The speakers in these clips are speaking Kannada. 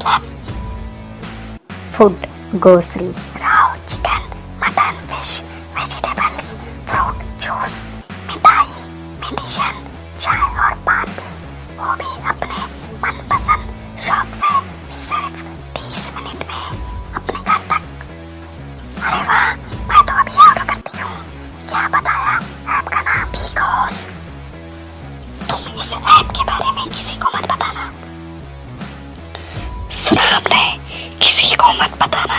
Food, grocery, raw chicken, mutton, fish, vegetables, fruit, juice, मिठाई, मेडिसिन, चाय और पान भी, वो भी अपने मनपसंद शॉप से सिर्फ 30 मिनट में अपने घर तक। अरे वाह, मैं तो अभी ऑर्डर करती हूँ। क्या बताया आपका नाम? भीगोस। इस ऐप के बारे में किसी को मत बताना। सुना आपने? किसी को मत बताना।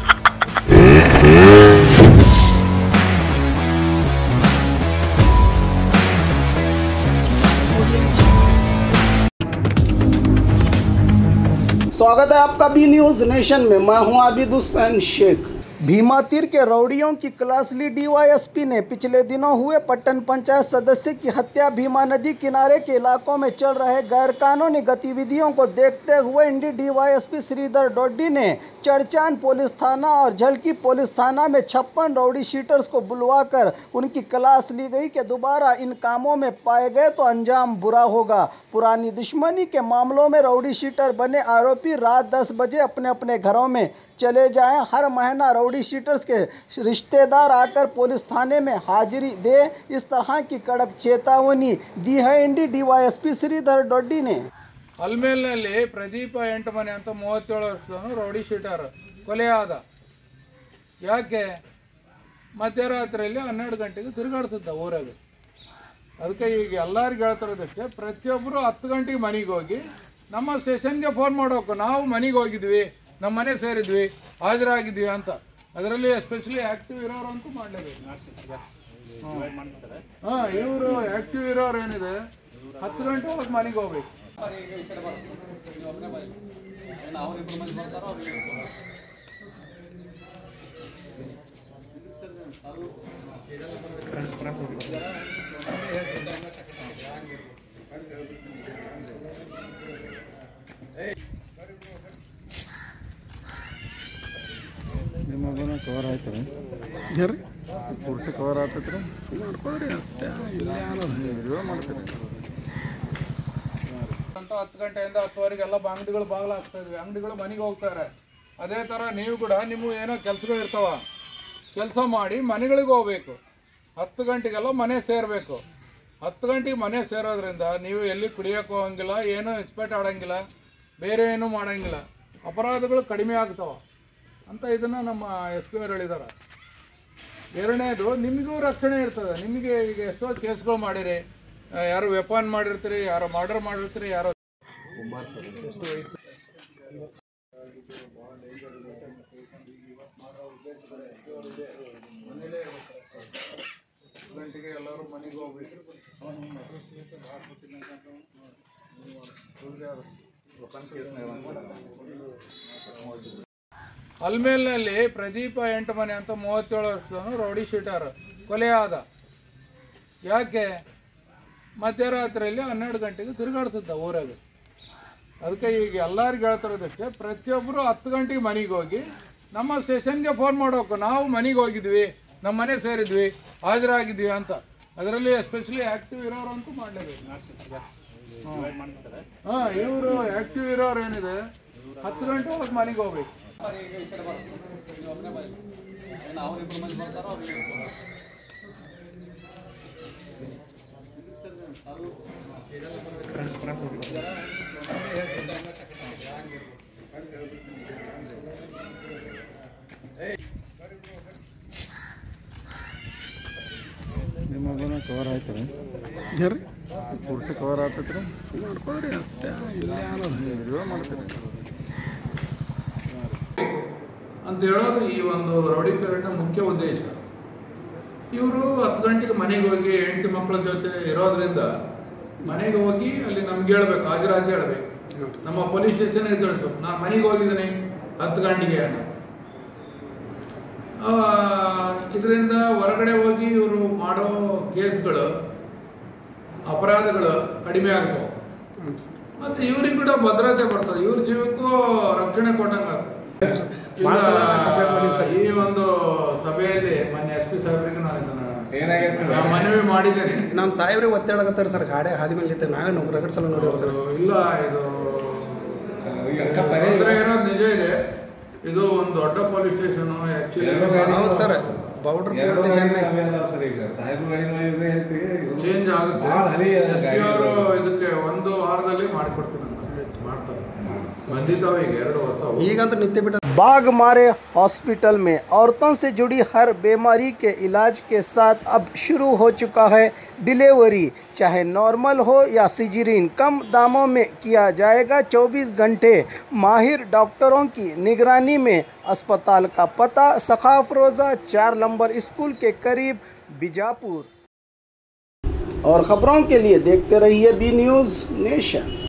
स्वागत है आपका बी न्यूज नेशन में। मैं हूं आबिद हुसैन शेख। भीमा तीर के रौडियों की क्लास ली डीवाईएसपी ने पिछले दिनों हुए पट्टन पंचायत सदस्य की हत्या भीमा नदी किनारे के इलाकों में चल रहे गैरकानूनी गतिविधियों को देखते हुए इंडी डीवाईएसपी श्रीधर डोडी ने चड़चान पुलिस थाना और झलकी पुलिस थाना में 56 रौडी शीटर्स को बुलवाकर उनकी क्लास ली गई कि दोबारा इन कामों में पाए गए तो अंजाम बुरा होगा। पुरानी दुश्मनी के मामलों में रौडी शीटर बने आरोपी रात 10 बजे अपने अपने घरों में चले जाएं। हर महीना रौडी शीटर्स के रिश्तेदार आकर पुलिस थाने में हाजिरी दे, इस तरह की कड़क चेतावनी दी है इंडी डीवाईएसपी श्रीधर डोडी ने। ಅಲ್ಮೇಲ್ನಲ್ಲಿ ಪ್ರದೀಪ 8 ಮನೆ ಅಂತ 37 ವರ್ಷದವನು ರೌಡಿ ಶೀಟರ್ ಕೊಲೆಯಾದ. ಯಾಕೆ? ಮಧ್ಯರಾತ್ರಿಯಲ್ಲಿ 12 ಗಂಟೆಗೆ ತಿರುಗಾಡ್ತಿದ್ದ ಊರಾಗ. ಅದಕ್ಕೆ ಈಗ ಎಲ್ಲರಿಗೂ ಹೇಳ್ತಿರೋದಷ್ಟೇ, ಪ್ರತಿಯೊಬ್ಬರು 10 ಗಂಟೆಗೆ ಮನೆಗೆ ಹೋಗಿ ನಮ್ಮ ಸ್ಟೇಷನ್ಗೆ ಫೋನ್ ಮಾಡಬೇಕು, ನಾವು ಮನೆಗೆ ಹೋಗಿದ್ವಿ, ನಮ್ಮ ಮನೆ ಸೇರಿದ್ವಿ, ಹಾಜರಾಗಿದ್ವಿ ಅಂತ. ಅದರಲ್ಲಿ ಎಸ್ಪೆಷಲಿ ಆ್ಯಕ್ಟಿವ್ ಇರೋರು ಅಂತೂ ಮಾಡಲೇಬೇಕು. ಹಾಂ, ಇವರು ಆ್ಯಕ್ಟಿವ್ ಇರೋರು ಏನಿದೆ 10 ಗಂಟೆ ಒಳಗೆ ಮನೆಗೆ ಹೋಗ್ಬೇಕು. ನಿಮ್ಮದನ್ನ ಕವರ್ ಆಯ್ತಾರೆ ಪೂರ್ತಿ ಕವರ್ ಆಗ್ತೈತ್ರಿ ಮಾಡ್ಕೋದ್ರಿ. ಮಾಡ್ತೀರಿ ಅಂತ 10 ಗಂಟೆಯಿಂದ 10ವರೆಗೆ ಎಲ್ಲ ಅಂಗಡಿಗಳು ಬಾಗಿಲಾಗ್ತಾ ಇದ್ವಿ, ಅಂಗಡಿಗಳು ಮನೆಗೆ ಹೋಗ್ತಾರೆ. ಅದೇ ಥರ ನೀವು ಕೂಡ ನಿಮಗೆ ಏನೋ ಕೆಲಸಗಳು ಇರ್ತಾವ, ಕೆಲಸ ಮಾಡಿ ಮನೆಗಳಿಗೆ ಹೋಗ್ಬೇಕು. 10 ಗಂಟೆಗೆಲ್ಲ ಮನೆ ಸೇರಬೇಕು. 10 ಗಂಟೆಗೆ ಮನೆ ಸೇರೋದ್ರಿಂದ ನೀವು ಎಲ್ಲಿ ಕುಡಿಯೋಕೆ ಹೋಗಂಗಿಲ್ಲ, ಏನೂ ಎಕ್ಸ್ಪೆಕ್ಟ್ ಆಡೋಂಗಿಲ್ಲ, ಬೇರೆ ಏನೂ ಮಾಡೋಂಗಿಲ್ಲ, ಅಪರಾಧಗಳು ಕಡಿಮೆ ಆಗ್ತಾವ ಅಂತ ಇದನ್ನು ನಮ್ಮ ಎಸ್ ಪಿ ಅವರು ಹೇಳಿದ್ದಾರೆ. ಎರಡನೇದು, ನಿಮಗೂ ರಕ್ಷಣೆ ಇರ್ತದೆ. ನಿಮಗೆ ಈಗ ಎಷ್ಟೋ ಕೇಸ್ಗಳು ಮಾಡಿರಿ, ಯಾರು ವೆಪನ್ ಮಾಡಿರ್ತೀರಿ, ಯಾರೋ ಮರ್ಡರ್ ಮಾಡಿರ್ತೀರಿ, ಯಾರೋ ಗಂಟೆಗೆ ಎಲ್ಲರೂ ಮನೆಗೆ ಹೋಗ್ಬೇಕು. ಅಲ್ಮೇಲ್ನಲ್ಲಿ ಪ್ರದೀಪ 8 ಮನೆ ಅಂತ 37 ವರ್ಷದವನು ರೌಡಿ ಶೀಟರ್ ಕೊಲೆಯಾದ. ಯಾಕೆ? ಮಧ್ಯರಾತ್ರಿಯಲ್ಲಿ 12 ಗಂಟೆಗೆ ತಿರುಗಾಡ್ತಿದ್ದ ಊರಾಗ. ಅದಕ್ಕೆ ಈಗ ಎಲ್ಲರಿಗೂ ಹೇಳ್ತಿರೋದಷ್ಟೇ, ಪ್ರತಿಯೊಬ್ಬರು 10 ಗಂಟೆಗೆ ಮನೆಗೆ ಹೋಗಿ ನಮ್ಮ ಸ್ಟೇಷನ್ಗೆ ಫೋನ್ ಮಾಡಬೇಕು, ನಾವು ಮನೆಗೆ ಹೋಗಿದ್ವಿ, ನಮ್ಮ ಮನೆ ಸೇರಿದ್ವಿ, ಹಾಜರಾಗಿದ್ವಿ ಅಂತ. ಅದರಲ್ಲಿ ಎಸ್ಪೆಷಲಿ ಆ್ಯಕ್ಟಿವ್ ಇರೋರು ಅಂತೂ ಮಾಡಲೇಬೇಕು. ಹಾಂ, ಇವರು ಆ್ಯಕ್ಟಿವ್ ಇರೋರು ಏನಿದೆ 10 ಗಂಟೆ ಒಳಗೆ ಮನೆಗೆ ಹೋಗ್ಬೇಕು. ನಿಮ್ಮದನ್ನ ಕವರ್ ಆಯ್ತಾರೆ ಪೂರ್ತಿ ಕವರ್ ಆಗ್ತೈತ್ರಿ ಮಾಡ್ಕೋದ್ರಿ. ಮಾಡ್ತೀರಿ ಅಂತ ಹೇಳೋದು ಈ ಒಂದು ರೌಡಿ ಪೀರಿಯಡ್ನ ಮುಖ್ಯ ಉದ್ದೇಶ. ಇವರು 10 ಗಂಟೆಗೆ ಮನೆಗೆ ಹೋಗಿ ಹೆಂಡತಿ ಮಕ್ಕಳ ಜೊತೆ ಇರೋದ್ರಿಂದ ಮನೆಗೆ ಹೋಗಿ ಅಲ್ಲಿ ನಮ್ಗೆ ಹೇಳ್ಬೇಕು, ಹಾಜರಾತಿ ಹೇಳ್ಬೇಕು, ನಮ್ಮ ಪೊಲೀಸ್ ಸ್ಟೇಷನ್ಗೆ ತಿಳಿಸ್ಬೇಕು, ನಾನು ಮನೆಗೆ ಹೋಗಿದ್ದೀನಿ 10 ಗಂಟೆಗೆ ಅನ್ನೋ. ಇದರಿಂದ ಹೊರಗಡೆ ಹೋಗಿ ಇವರು ಮಾಡೋ ಕೇಸ್ಗಳು, ಅಪರಾಧಗಳು ಕಡಿಮೆ ಆಗ್ತವೆ. ಮತ್ತು ಇವ್ರಿಗೆ ಕೂಡ ಭದ್ರತೆ ಬರ್ತದೆ, ಇವ್ರ ಜೀವಕ್ಕೂ ರಕ್ಷಣೆ ಕೊಟ್ಟಂಗಾಗ್ತದೆ. ಈ ಒಂದು ಸಭೆಯಲ್ಲಿ ಮೊನ್ನೆ ಎಸ್ ಪಿ ಸಾಹೇಬ್ರಿಗೆ ನಾನು ಮನವಿ ಮಾಡಿದ್ದೇನೆ. ನಮ್ಮ ಸಾಹೇಬ್ರಿಗೆ ಒತ್ತಡಾಗತ್ತಾರೆ ಸರ್, ಗಾಡಿ ಹಾದಿ ಮೇಲೆ ನಾವೇ ರಗಡ್ ಸಲ ನೋಡಿ ಸರ್. ಇಲ್ಲ, ಇದು ತೊಂದರೆ ಇರೋದು ನಿಜ ಇದೆ. ಇದು ಒಂದು ದೊಡ್ಡ police station actually sir border change ಆಗುತ್ತೆ. ಅವರು ಇದಕ್ಕೆ 1 ವಾರದಲ್ಲಿ ಮಾಡಿಕೊಡ್ತೀನಿ ಮಾಡ್ತಾರೆ. ಬಂದಿದ್ದಾವೆ ಈಗ 2 ವರ್ಷ ಈಗಂತೂ ನಿತ್ಯ ಬಿಟ್ಟ बाघ मारे हॉस्पिटल में औरतों से जुड़ी हर बीमारी के इलाज के साथ अब शुरू हो चुका है डिलीवरी, चाहे नॉर्मल हो या सिजरीन, कम दामों में किया जाएगा 24 घंटे माहिर डॉक्टरों की निगरानी में। अस्पताल का पता सखाफ रोज़ा 4 नंबर स्कूल के करीब बीजापुर। और ख़बरों के लिए देखते रहिए बी न्यूज़ नेशन।